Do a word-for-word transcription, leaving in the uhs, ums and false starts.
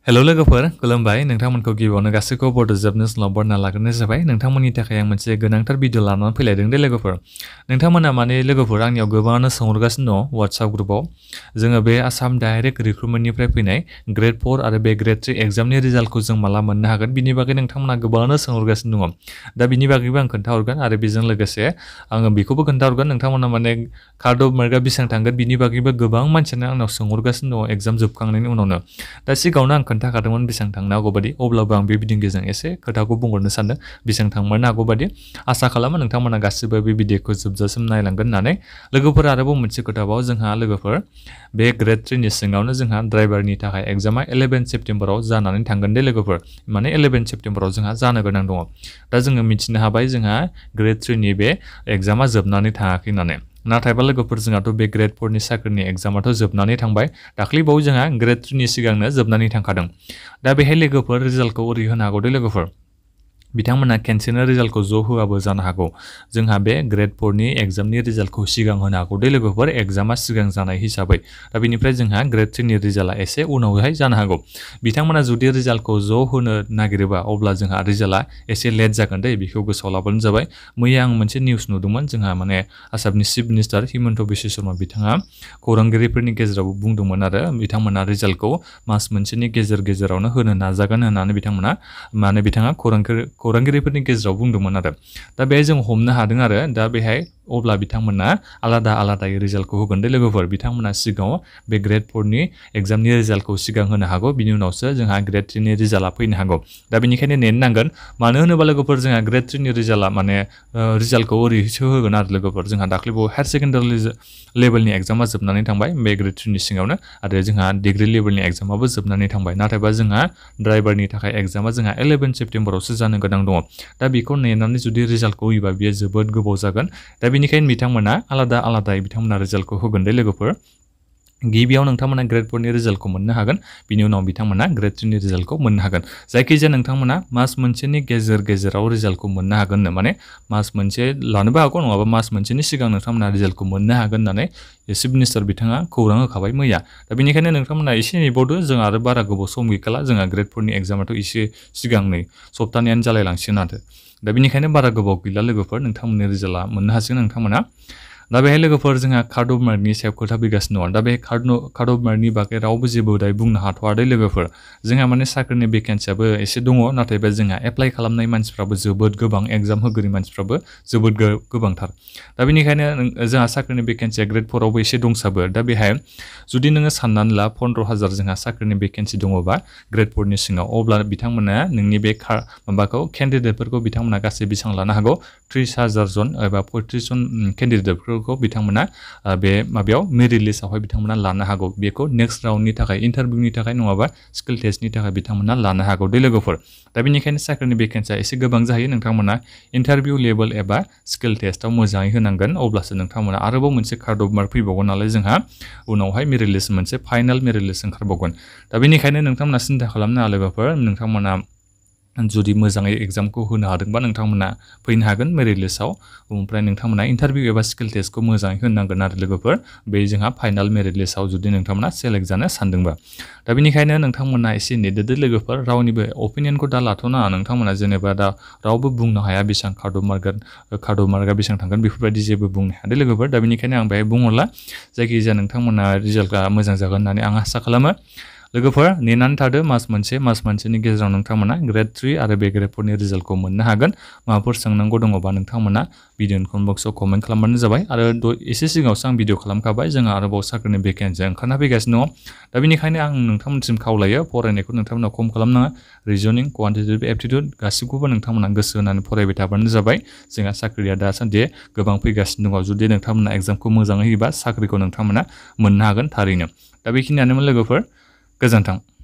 Hello लोगोफोर खुलुमबाय नोंथांमोनखौ गिबियावनो गासैखौबो बड' जोबनो स्लाव बरना लाग्रोनाय जाबाय नोंथांमोननि थाखाय आं मोनसे गोनांथार भिडिअ लानानै फैलायदों दे लोगोफोर नोंथांमोना माने लोगोफोर आंनियाव गोबाङानो सोंहरगासिनो दङ WhatsApp ग्रुपआव जोङो बे आसाम डाइरेक्ट रिक्रुटमेन्टनिफ्राय फैनाय ग्रेड फोर आरो बे ग्रेड थ्री एग्जामनि रिजाल्टखौ जों माला मोननो हागोन बिनि बागै नोंथांमोना गोबाङानो सोंहरगासिनो दङ दा बिनि बागैबो आं खोन्थाहरगोन आरो बेजों लोगोसे आङो बेखौबो खोन्थाहरगोन नोंथांमोना माने कार्ड अफ मार्कआ बेसेबां थांगोन बिनि बागैबो गोबां मानसियानो आंनाव सोंहरगासिनो दङ एग्जाम जोबखांनायनि उनावनो दा सिगाङावनो आं खोन्थाखादोंमोन बेसेबां थांनो हागौ बादि अब्लाबो आं बे भिडिअनि गेजेरजों एसे खोथाखौ बुंहरनो सानदों बेसेबां थांमारनो हागौ बादि आसा खालामो नोंथांमोना गासिबो बे भिडिअखौ जोबजासिम नायलांगोन होननानै लोगोफोर आरोबाव मोनसे खोथाबाव जोंहा लोगोफोर बे ग्रेड थ्री नि सिङावनो जोंहा ड्राइभारनि थाखाय एग्जामा इलेभेन सेप्टेम्बराव जानानै थांगोन दे लोगोफोर माने इलेभेन सेप्टेम्बराव जोंहा जानो गोनां दङ दा जोङो मिथिनो हाबाय जोंहा ग्रेड थ्री नि बे एग्जामा जोबनानै थाङाखै होननानै नाथायबा लोगोफोर जोंहाथ' बे ग्रेड फोर नि साख्रिनि एग्जामाथ' जोबनानै थांबाय दाख्लैबाव जोंहा ग्रेड थ्री नि सिगांनो जोबनानै थांखादों दा बेहाय लोगोफोर रिजाल्टखौ ओरै होनो हागौ दे लोगोफोर बिथांमोना खेनसेनो रिजाल्टखौ ज' होआबो जानो हागौ जोंहा बे ग्रेड फोर नि एग्जामनि रिजाल्टखौ सिगां होनो हागौ दे लोगोफोर एग्जामा सिगां जानाय हिसाबै दा बेनिफ्राय जोंहा ग्रेड थ्री नि रिजाल्टआ एसे उनावहाय जानो हागौ बिथांमोना जुदि रिजाल्टखौ ज' होनो नागिरोबा अब्ला जोंहा रिजाल्टआ एसे लेट जागोन दे बेखौ गोसोआव लाबानो जाबाय मैया आं मोनसे निउस नुदोंमोन जोंहा माने आसामनि चिफ मिनिस्टार हिमन्त बिश्व शर्मा बिथाङा खौरांगिरिफोरनि गेजेराव बुंदोंमोन आरो बिथांमोना रिजाल्टखौ मास मोनसेनि गेजेर गेजेरावनो होनो नाजागोन होननानै बिथांमोना माने बिथाङा खौरांगिरि खौरांगिरिफोरनि गेजेराव बुंदोंमोन आरो दा बेहाय जों हमनो हादों आरो दा बेहाय अब्ला बिथांमोना आलादा आलादायै रिजाल्टखौ होगोन दे लोगोफोर बिथांमोना सिगाङाव बे ग्रेड फोर नि एग्जामनि रिजाल्टखौ सिगां होनो हागौ बिनि उनावसो जोंहा ग्रेड थ्री नि रिजाल्टआ फैनो हागौ दा बेनिखायनो नेनो नांगोन मानो होनोबा लोगोफोर जोंहा ग्रेड थ्री नि रिजाल्टआ माने रिजाल्टखौ ओरैसो होगोन आरो लोगोफोर जोंहा दाख्लैबाव हायार सेकेन्डारि लेभेलनि एग्जामा जोबनानै थांबाय बे ग्रेड थ्री नि सिङावनो आरो जोंहा डिग्री लेभेलनि एग्जामाबो जोबनानै थांबाय नाथायबा जोंहा ड्राइभारनि थाखाय एग्जामा जोंहा इलेभेन सेप्टेम्बरावसो जानो गोनां दङ दा बेखौ नेनानै जुदि रिजाल्टखौ होयोबा बेयो जोबोद गोबाव जागोन दा बेनिखायनो बिथांमोना आलादा आलादायै बिथांमोना रिजाल्टखौ होगोन दे लोगोफोर गिबियाव नोंथांमोना ग्रेड फोर नि रिजाल्टखौ मोननो हागोन बिनि उनाव बिथांमोना ग्रेड थ्री नि रिजाल्टखौ मोननो हागोन जायखिजाया नोंथांमोना मास मोनसेनि गेजेर गेजेराव रिजाल्टखौ मोननो हागोननो माने मास मोनसे लानोबो हागौ नङाबा मास मोनसेनि सिगां नोंथांमोना रिजाल्टखौ मोननो हागोन होननानै चिफ मिनिस्टार बिथाङा खौरां होखाबाय मैया दा बेनिखायनो नोंथांमोना एसे नेबावदो जों आरो बारा गोबाव सम गैखाला जोंहा ग्रेड फोर नि एग्जामाथ' एसे सिगां नै सप्तानैयानो जालायलांसिगोन आरो दा बेनिखायनो बारा गोबाव गैला लोगोफोर नोंथांमोननि रिजाल्टआ मोननो हासिगोन नोंथांमोना दा बेहाय लोगोफोर जोंहा कार्ड अफ मार्कनि सायाव खोथा फैगासिनो दङ दा बे कार्ड कार्ड अफ मार्कनि बागै रावबो जेबो दाय बुंनो हाथ'वादै लोगोफोर जोंहा माने साख्रिनि भेकेन्सियाबो एसे दङ नाथायबा जोंहा एप्लाइ खालामनाय मानसिफ्राबो जोबोद गोबां एग्जाम होगिरि मानसिफ्राबो जोबोद गोबांथार दा बेनिखायनो जोंहा साख्रिनि भेकेन्सिया ग्रेड फोर आवबो एसे दंसाबो दा बेहाय जुदि नोङो साननानै ला फन्द्र' हाजार जोंहा साख्रिनि भेकेन्सि दङबा ग्रेड फोर नि सिङाव अब्ला बिथांमोना नोंनि बे माबाखौ केन्डिडेटफोरखौ बिथांमोना गासै बेसेबां लानो हागौ थ्रिस हाजार जन एबा पयथ्रिस जन केन्डिडेटफोर खौ बिथांमोना बे माबायाव मेरिट लिस्टआवहाय बिथांमोना लानो हागौ बेखौ नेक्स्ट राउन्डनि थाखाय इन्टारभिउनि थाखाय नङाबा स्किल टेस्टनि थाखाय बिथांमोना लानो हागौ दे लोगोफोर दा बेनिखायनो साख्रिनि भेकेन्सिया एसे गोबां जायो नोंथांमोना इन्टारभिउ लेभेल एबा स्किल टेस्टआव मोजाङै होनांगोन अब्लासो नोंथांमोना आरोबाव मोनसे कार्ड अफ मार्क फैबावगोन नालाय जोंहा उनावहाय मेरिट लिस्ट मोनसे फाइनाल मेरिट लिस्ट ओंखारबावगोन दा बेनिखायनो नोंथांमोना सिन्था खालामनाङा लोगोफोर नोंथांमोना जुदि मोजाङै एग्जामखौ होनो हादोंबा नोंथांमोना फैनो हागोन मेरिट लिस्टआव ओमफ्राय नोंथांमोना इन्टारभिउ एबा स्किल टेस्टखौ मोजाङै होनांगोन आरो लोगोफोर बे जोंहा फाइनाल मेरिट लिस्टआव जुदि नोंथांमोना सेलेक्ट जानो सानदोंबा दा बेनिखायनो नोंथांमोना एसे नेदोदो लोगोफोर रावनिबो अपिनियनखौ दा लाथ'नाङा नोंथांमोना जेनेबा दा रावबो बुंनो हाया बेसेबां card of mark card of मार्कआ बेसेबां थांगोन बेफोरबायदि जेबो बुंनो हाया दे लोगोफोर दा बेनिखायनो आं बेहाय बुंहरला जायखिजाया नोंथांमोना रिजाल्टआ मोजां जागोन होननानै आं आसा खालामो लोगोफोर नेनानै थादो मास मोनसे मास मोनसेनि गेजेराव नोंथांमोना ग्रेड थ्री आरो बे ग्रेड फोर नि रिजाल्टखौ मोननो हागोन माबाफोर सोंनांगौ दङबा नोंथांमोना भिडिअनि कमेन्ट बक्सआव कमेन्ट खालामबानो जाबाय आरो एसे सिगाङावसो आं भिडिअ खालामखाबाय जोंहा आरोबाव साख्रिनि भेकेन्सि ओंखारना फैगासिनो दङ दा बेनिखायनो आं नोंथांमोनसिम खावलायो फरायनायखौ नोंथांमोना खम खालामनाङा रिजनिं क्वान्टिटेटिभ एप्टिट्युड गासिखौबो नोंथांमोना गोसो होनानै फरायबाय थाबानो जाबाय जोंहा साख्रिया दासान्दि गोबां फैगासिनो दङ जुदि नोंथांमोना एग्जामखौ मोजाङै होयोबा साख्रिखौ नोंथांमोना मोननो हागोन थारैनो दा बेखिनियानोमोन लोगोफोर गोजोन्थों।